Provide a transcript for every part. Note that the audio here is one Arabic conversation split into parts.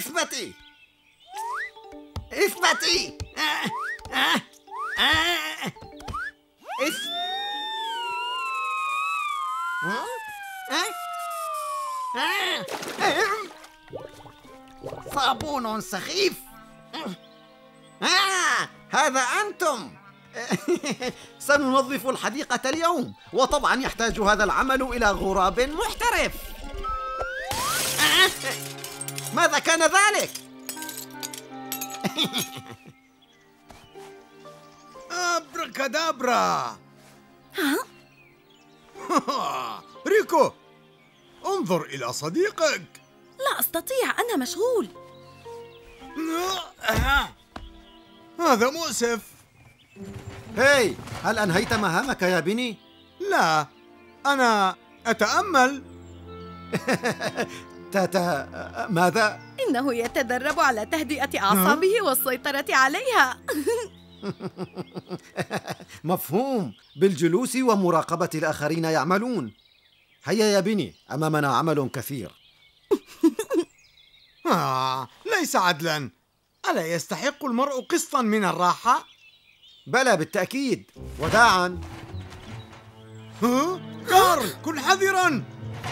اثبتي اثبتي. صابون سخيف. هذا أنتم. سننظف الحديقة اليوم، وطبعا يحتاج هذا العمل إلى غراب محترف. ماذا كان ذلك؟ أبركادابرا. ريكو، انظر إلى صديقك. لا أستطيع، أنا مشغول. هذا مؤسف. هاي، هل أنهيت مهامك يا بني؟ لا، أنا أتأمل. ماذا؟ إنه يتدرب على تهدئة أعصابه والسيطرة عليها. مفهوم، بالجلوس ومراقبة الآخرين يعملون. هيا يا بني، أمامنا عمل كثير. ليس عدلاً. ألا يستحق المرء قسطاً من الراحة؟ بلى بالتأكيد. وداعاً. كارل، كن حذراً.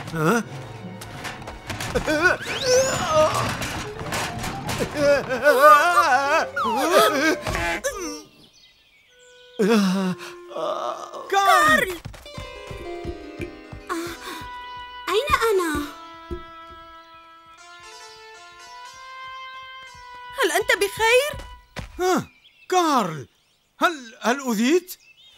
كارل! أين أنا؟ هل أنت بخير؟ كارل، هل أذيت؟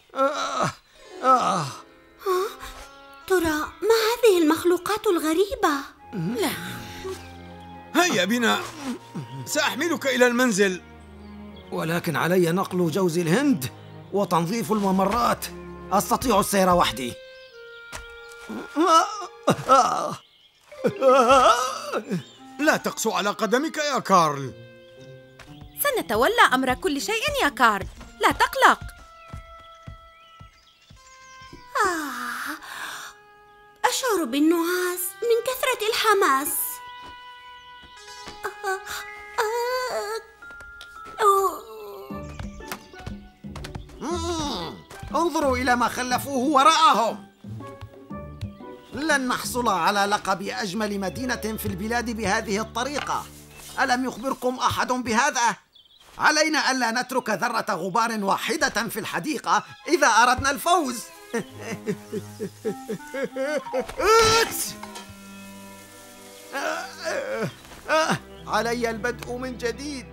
ترى ما هذه المخلوقات الغريبة؟ لا. هيا بنا، سأحملك إلى المنزل. ولكن علي نقل جوز الهند وتنظيف الممرات. أستطيع السير وحدي. لا تقسو على قدمك يا كارل. سنتولى أمر كل شيء يا كارل، لا تقلق. أشعر بالنعاس من كثرة الحماس. انظروا إلى ما خلفوه وراءهم. لن نحصل على لقب أجمل مدينة في البلاد بهذه الطريقة. ألم يخبركم أحد بهذا؟ علينا ألا نترك ذرة غبار واحدة في الحديقة إذا أردنا الفوز. علي البدء من جديد.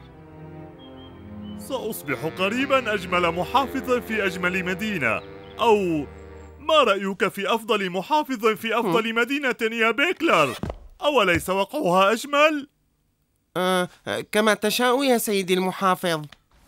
سأصبح قريباً أجمل محافظ في أجمل مدينة. أو ما رأيك في أفضل محافظ في أفضل مدينة يا بيكلر؟ أوليس وقعها أجمل؟ كما تشاء يا سيدي المحافظ.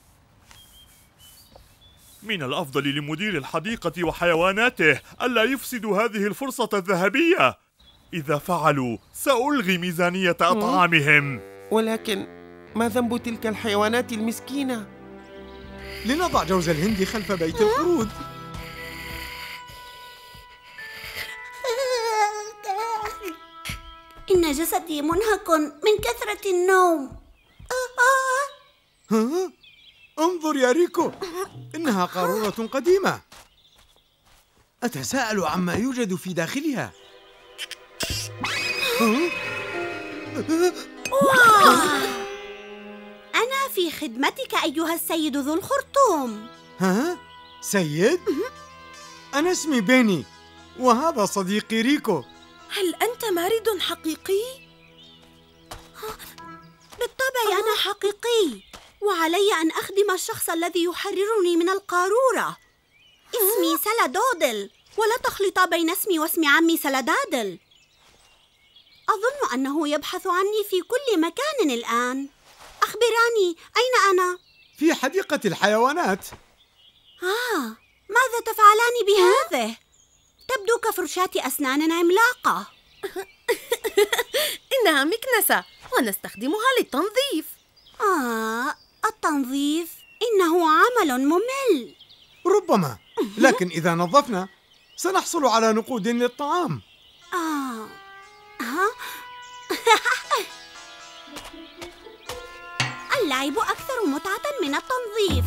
من الأفضل لمدير الحديقة وحيواناته ألا يفسدوا هذه الفرصة الذهبية. إذا فعلوا سألغي ميزانية أطعامهم. ولكن ما ذنب تلك الحيوانات المسكينة؟ لنضع جوز الهند خلف بيت القرود. إن جسدي منهك من كثرة النوم. انظر يا ريكو، إنها قارورة قديمة. أتساءل عما يوجد في داخلها. أنا في خدمتك أيها السيد ذو الخرطوم. سيد؟ أنا اسمي بيني، وهذا صديقي ريكو. هل أنت مارد حقيقي؟ بالطبع أنا حقيقي، وعلي أن أخدم الشخص الذي يحررني من القارورة. اسمي سلادودل، ولا تخلط بين اسمي واسم عمي سلادادل. أظن أنه يبحث عني في كل مكان الآن. أخبراني، أين أنا؟ في حديقة الحيوانات. ماذا تفعلان بهذه؟ تبدو كفرشاة أسنان عملاقة. إنها مكنسة ونستخدمها للتنظيف. التنظيف إنه عمل ممل. ربما، لكن إذا نظفنا سنحصل على نقود للطعام. اللعب أكثر متعة من التنظيف.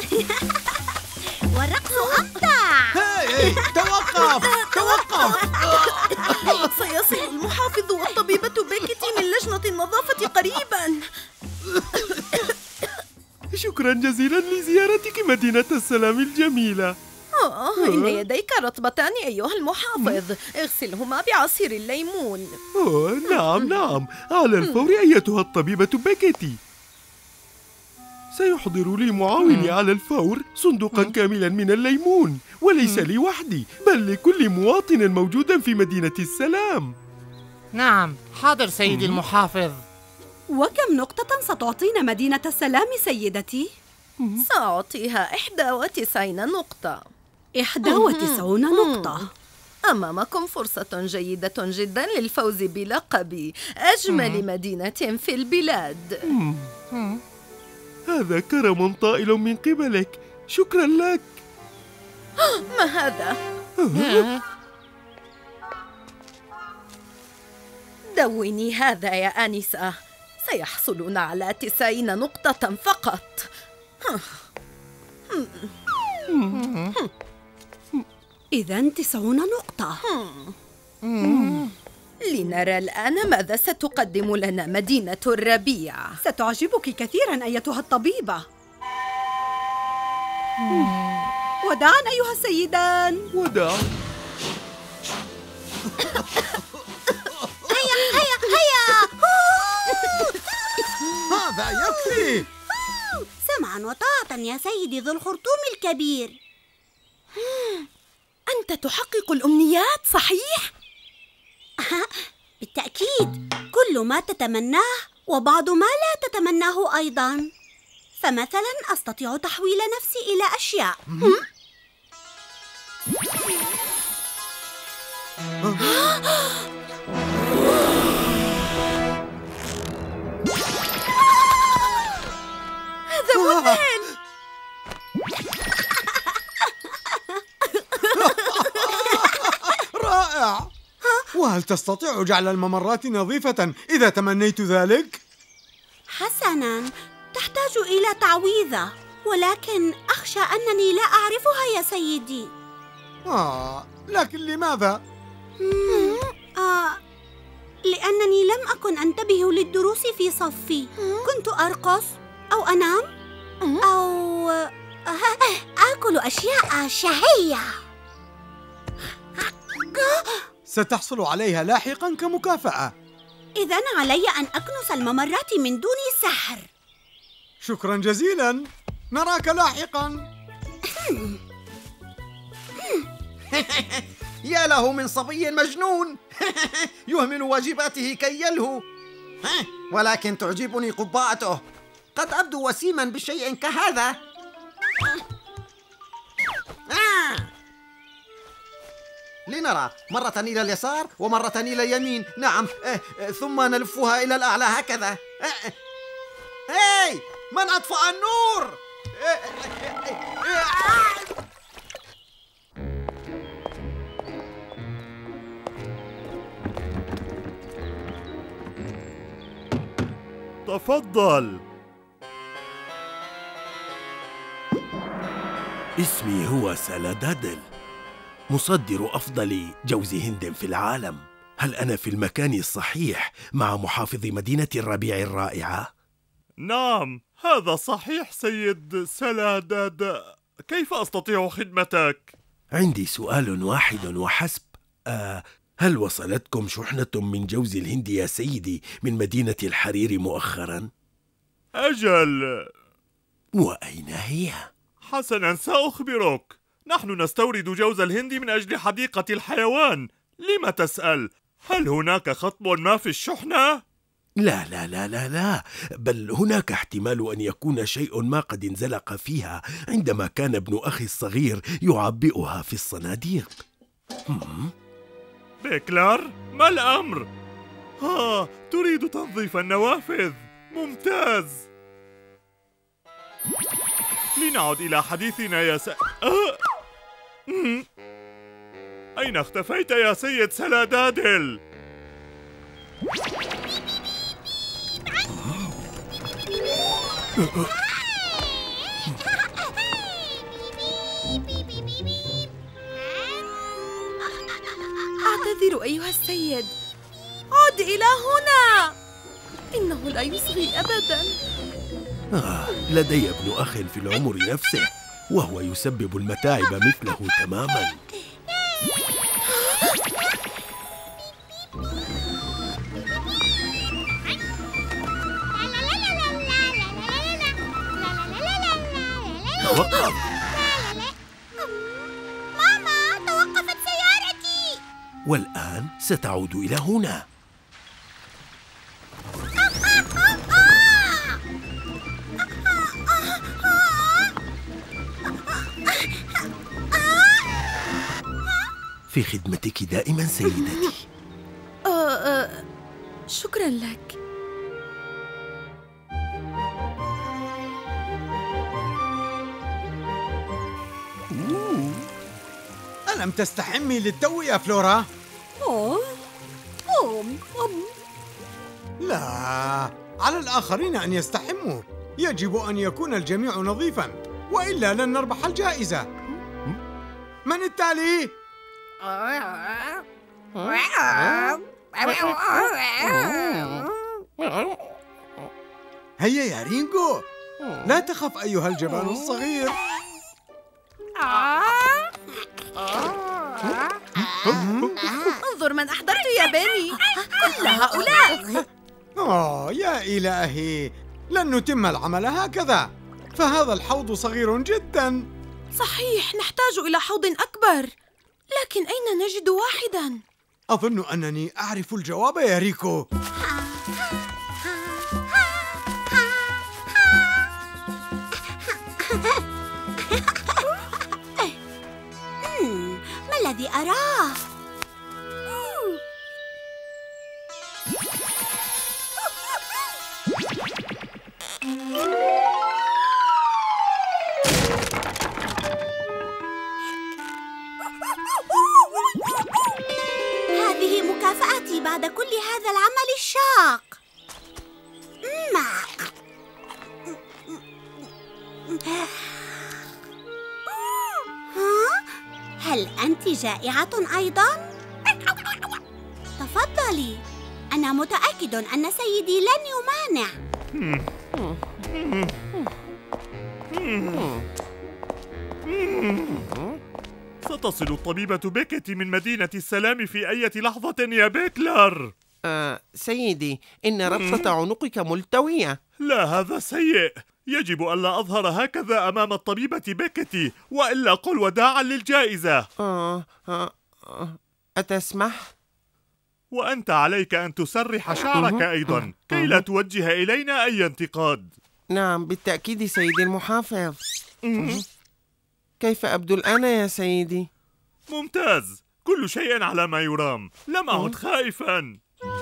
والرقص أمتع. هاي توقف توقف. سيصل المحافظ والطبيبة بيكيتي من لجنة النظافة قريباً. شكرا جزيلا لزيارتك مدينة السلام الجميلة. إن يديك رطبتان أيها المحافظ، اغسلهما بعصير الليمون. نعم نعم، على الفور أيتها الطبيبة بيكيتي. سيحضر لي معاوني على الفور صندوقا كاملا من الليمون، وليس لي وحدي بل لكل مواطن موجود في مدينة السلام. نعم، حاضر سيدي المحافظ. وكم نقطة ستعطينا مدينة السلام سيدتي؟ سأعطيها 91 نقطة. 91 نقطة. أمامكم فرصة جيدة جدا للفوز بلقب أجمل مدينة في البلاد. هذا كرم طائل من قبلك، شكرا لك. ما هذا؟ دوني هذا يا آنسة، سيحصلون على 90 نقطة فقط. إذن 90 نقطة. لنرى الآن ماذا ستقدم لنا مدينة الربيع. ستعجبك كثيرا أيتها الطبيبة. وداعا أيها السيدان. وداعا. هيا هذا يكفي. سمعا وطاعة يا سيدي ذو الخرطوم الكبير. أنت تحقق الأمنيات صحيح؟ بالتأكيد، كل ما تتمناه وبعض ما لا تتمناه أيضا. فمثلا أستطيع تحويل نفسي إلى أشياء. هذا مذهل. رائع. وهل تستطيع جعل الممرات نظيفة إذا تمنيت ذلك؟ حسناً، تحتاج إلى تعويذة، ولكن أخشى أنني لا أعرفها يا سيدي. لكن لماذا؟ لأنني لم أكن أنتبه للدروس في صفي. كنت أرقص أو أنام أو آكل أشياء شهية. ستحصل عليها لاحقا كمكافأة. إذن علي أن أكنس الممرات من دون سحر. شكرا جزيلا، نراك لاحقا. يا له من صبي مجنون. يهمل واجباته كي يلهو. ولكن تعجبني قبعته، قد أبدو وسيما بشيء كهذا. لنرى، مرة إلى اليسار ومرة إلى اليمين. نعم، ثم نلفها إلى الأعلى هكذا. هاي، من أطفأ النور؟ تفضل. اسمي هو سلادادل، مصدر أفضل جوز هند في العالم. هل أنا في المكان الصحيح مع محافظ مدينة الربيع الرائعة؟ نعم، هذا صحيح سيد سلاداد. كيف أستطيع خدمتك؟ عندي سؤال واحد وحسب. هل وصلتكم شحنة من جوز الهند يا سيدي من مدينة الحرير مؤخرا؟ أجل. وأين هي؟ حسنا، سأخبرك. نحن نستورد جوز الهند من أجل حديقة الحيوان. لم تسأل؟ هل هناك خطب ما في الشحنة؟ لا لا لا لا لا، بل هناك احتمال أن يكون شيء ما قد انزلق فيها عندما كان ابن أخي الصغير يعبئها في الصناديق. بيكلر، ما الأمر؟ تريد تنظيف النوافذ. ممتاز. لنعد إلى حديثنا يا أين اختفيت يا سيد سلادادل؟ أعتذر أيها السيد، عد إلى هنا. إنه لا يصغي أبداً. لدي ابن أخ في العمر نفسه وهو يسبب المتاعب مثله تماما. توقف. ماما، توقفت سيارتي. والآن ستعود إلى هنا. في خدمتك دائما سيدتي. شكراً لك. ألم تستحمي للتو يا فلورا؟ لا، على الآخرين أن يستحموا. يجب أن يكون الجميع نظيفاً، وإلا لن نربح الجائزة. من التالي؟ هيا يا رينجو، لا تخف أيها الجبان الصغير. انظر من أحضرت يا بني، كل هؤلاء. يا إلهي، لن نتم العمل هكذا، فهذا الحوض صغير جدا. صحيح، نحتاج إلى حوض أكبر، لكن أين نجد واحداً؟ أظن أنني أعرف الجواب يا ريكو. ما الذي أراه؟ هذه مكافأتي بعد كل هذا العمل الشاق. هل أنت جائعة أيضاً؟ تفضلي، أنا متأكد أن سيدي لن يمانع. ستصل الطبيبة بيكتي من مدينة السلام في أي لحظة يا بيكلر. سيدي، إن ربطة عنقك ملتوية. لا، هذا سيء. يجب ألا أظهر هكذا أمام الطبيبة بيكتي، وإلا قل وداعا للجائزة. أتسمح؟ وأنت عليك أن تسرح شعرك أيضا كي لا توجه إلينا أي انتقاد. نعم بالتأكيد سيدي المحافظ. كيف أبدو الآن يا سيدي؟ ممتاز، كل شيء على ما يرام، لم أعد خائفا.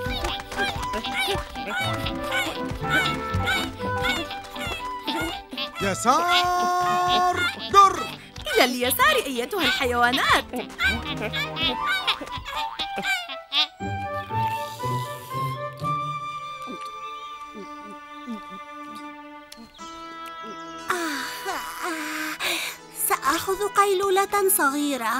يسار، در. إلى اليسار أيتها الحيوانات. سأخذ قيلولة صغيرة.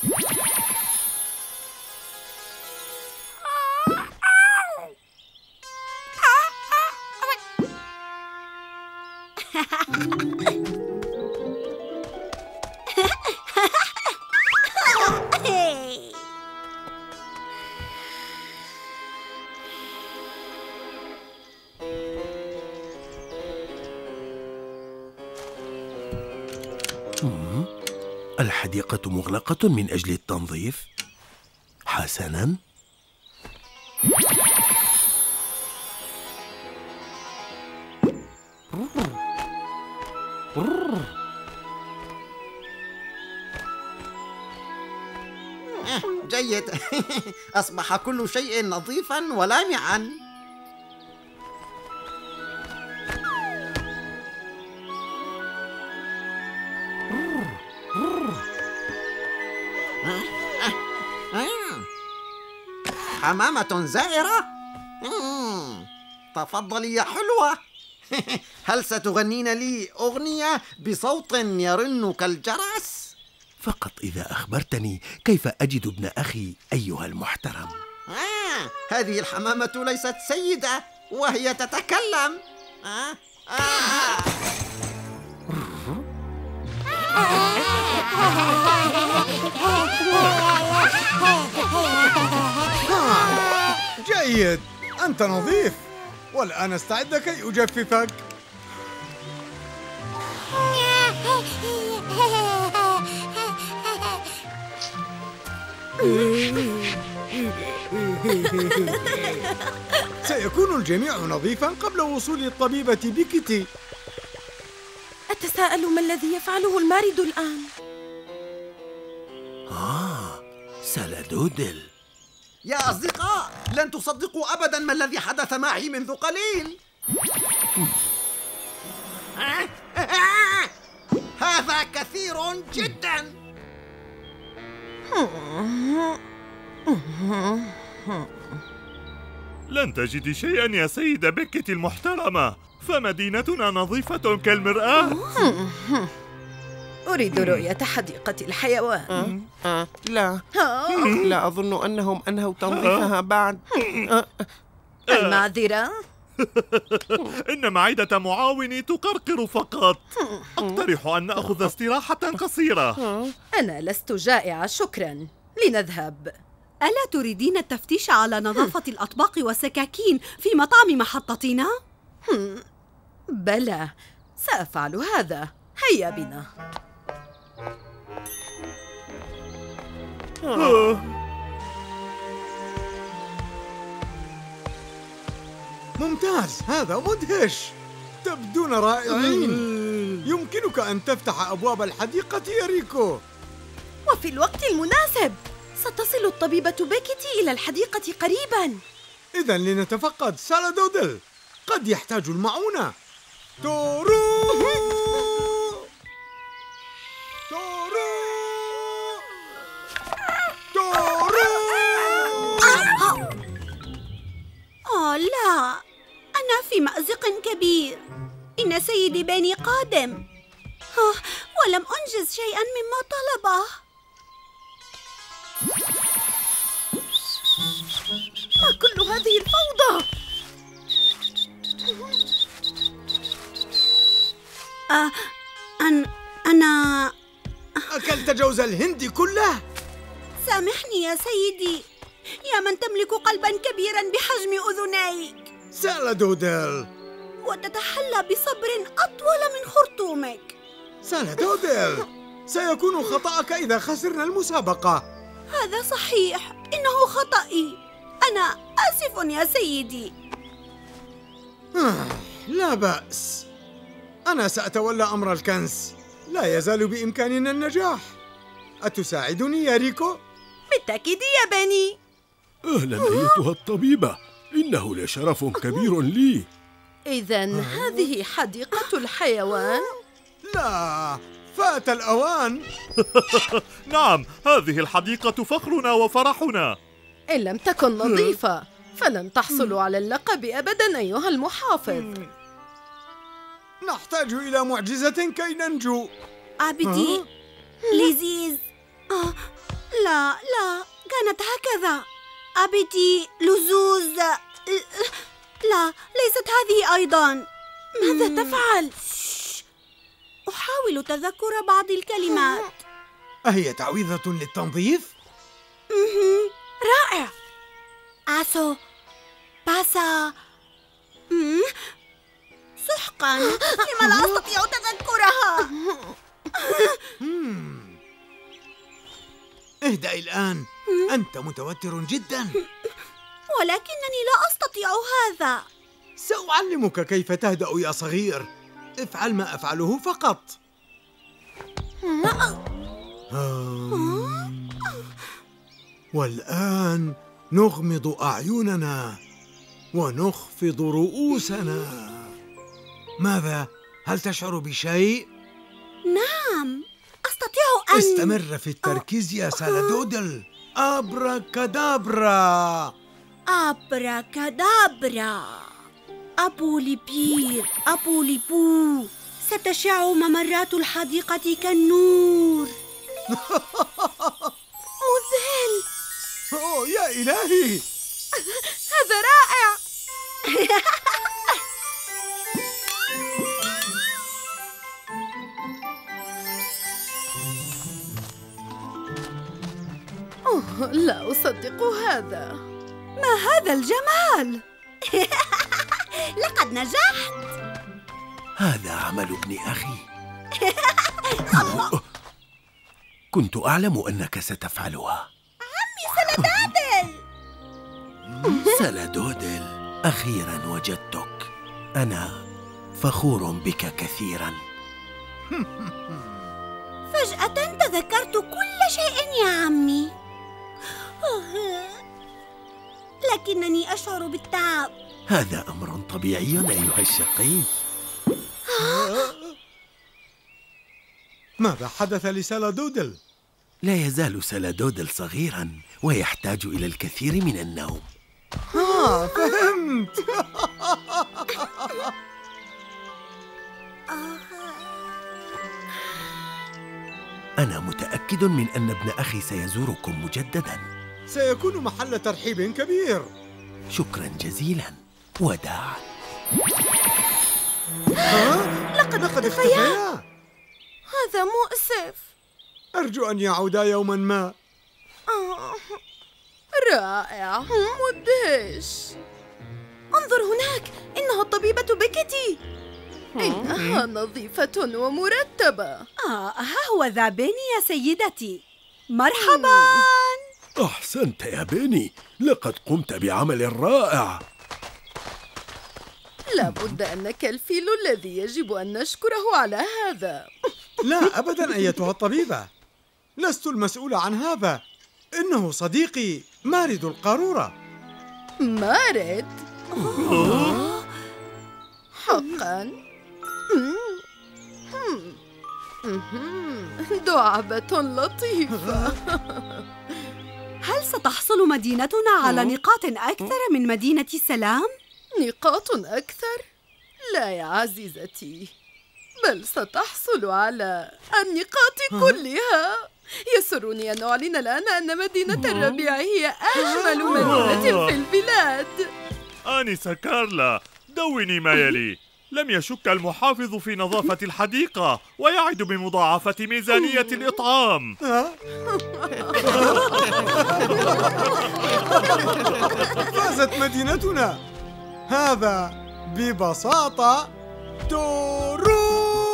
الحديقة مغلقة من أجل التنظيف. حسناً. جيد. أصبح كل شيء نظيفاً ولامعاً. حمامة زائرة؟ تفضلي يا حلوة. هل ستغنين لي أغنية بصوت يرن كالجرس؟ فقط إذا أخبرتني كيف أجد ابن أخي أيها المحترم. هذه الحمامة ليست سيدة وهي تتكلم. جيد، أنت نظيف، والآن استعد كي أجففك. سيكون الجميع نظيفا قبل وصول الطبيبة بيكيتي. أتساءل ما الذي يفعله المارد الآن؟ سالادودل. يا أصدقاء، لن تصدقوا أبداً ما الذي حدث معي منذ قليل. هذا كثير جداً. لن تجدي شيئا يا سيدة بيكيتي المحترمة، فمدينتنا نظيفة كالمرآة. أريد رؤية حديقة الحيوان. لا أظن أنهم أنهوا تنظيفها بعد. المعذرة؟ إن معدة معاوني تقرقر فقط. أقترح أن نأخذ استراحة قصيرة. أنا لست جائعة، شكراً. لنذهب. ألا تريدين التفتيش على نظافة الأطباق والسكاكين في مطعم محطتنا؟ بلى، سأفعل هذا. هيا بنا. ممتاز، هذا مدهش. تبدون رائعين. يمكنك أن تفتح أبواب الحديقة يا ريكو. وفي الوقت المناسب. ستصل الطبيبة بيكيتي إلى الحديقة قريباً. إذن لنتفقد سالادودل، قد يحتاج المعونة. تورو تورو تورو. لا، أنا في مأزق كبير. إن سيدي بني قادم، ولم أنجز شيئاً مما طلبه. ما كل هذه الفوضى؟ أنا أكلت جوز الهند كله؟ سامحني يا سيدي، يا من تملك قلباً كبيراً بحجم أذنيك. سالادودل، وتتحلى بصبر أطول من خرطومك. سالادودل، سيكون خطأك إذا خسرنا المسابقة. هذا صحيح، إنه خطأي. أنا آسف يا سيدي. لا بأس، أنا سأتولى أمر الكنس. لا يزال بإمكاننا النجاح. أتساعدني يا ريكو؟ بالتأكيد يا بني. أهلا أيتها الطبيبة، إنه لشرف كبير لي. إذن هذه حديقة الحيوان؟ لا، فات الأوان. نعم، هذه الحديقة فخرنا وفرحنا. إن لم تكن نظيفة فلن تحصلوا على اللقب أبداً أيها المحافظ. نحتاج إلى معجزة كي ننجو. عبدي لذيذ. لا، كانت هكذا. عبدي لزوز. لا، ليست هذه أيضاً. ماذا تفعل؟ أحاول تذكر بعض الكلمات. أهي تعويذة للتنظيف؟ رائع. عاسو، باسا. سحقاً، لما لا أستطيع تذكرها. اهدأ الآن، أنت متوتر جدا. ولكنني لا أستطيع هذا. سأعلمك كيف تهدأ يا صغير. افعل ما أفعله فقط. والآن نغمض أعيننا ونخفض رؤوسنا. ماذا؟ هل تشعر بشيء؟ نعم، أستطيع أن... استمر في التركيز يا سالادودل. أبراكادابرا. أبراكادابرا. أبو لبير أبو لبو، ستشع ممرات الحديقة كالنور. مذهل. أوه يا إلهي، هذا رائع. لا أصدق هذا. ما هذا الجمال؟ لقد نجحت. هذا عمل ابن أخي. كنت أعلم أنك ستفعلها. عمي سلدادل. سلدودل، أخيراً وجدتك. أنا فخور بك كثيراً. فجأة تذكرت كل شيء يا عمي، لكنني أشعر بالتعب. هذا أمر طبيعي أيها الشقي. ماذا حدث لسلدودل؟ لا يزال سلدودل صغيراً ويحتاج إلى الكثير من النوم. فهمت. أنا متأكد من أن ابن أخي سيزوركم مجدداً. سيكون محل ترحيب كبير. شكراً جزيلاً. وداعاً. لقد اختفيا. هذا مؤسف. أرجو أن يعودا يوماً ما. رائع، مدهش. انظر هناك، إنها الطبيبة بيكيتي. إنها نظيفة ومرتبة. ها هو ذا بيني يا سيدتي. مرحباً. أحسنت يا بيني، لقد قمت بعمل رائع. لابد أنك الفيل الذي يجب أن نشكره على هذا. لا أبداً أيتها الطبيبة، لست المسؤولة عن هذا. إنه صديقي مارد القارورة. مارد؟ حقاً؟ دعابة لطيفة. هل ستحصل مدينتنا على نقاط أكثر من مدينة سلام؟ نقاط أكثر؟ لا يا عزيزتي، بل ستحصل على النقاط كلها. يسرني أن أعلن الآن أن مدينة الربيع هي أجمل مدينة في البلاد. آنسة كارلا، دوني ما يلي. لم يشك المحافظ في نظافة الحديقة ويعد بمضاعفة ميزانية الإطعام. فازت مدينتنا. هذا ببساطة تورو.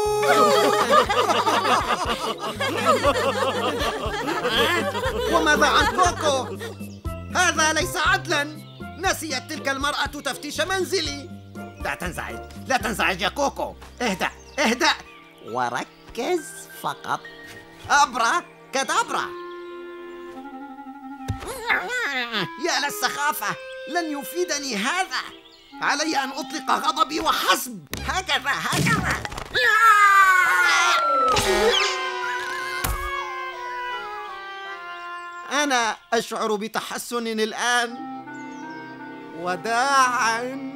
وماذا عن كوكو؟ هذا ليس عدلاً. نسيت تلك المرأة تفتيش منزلي. لا تنزعج، لا تنزعج يا كوكو. اهدأ وركز فقط. أبرا كدابرا. يا للسخافة، لن يفيدني هذا. علي أن أطلق غضبي وحسب. هكذا. أنا أشعر بتحسن الآن. وداعاً.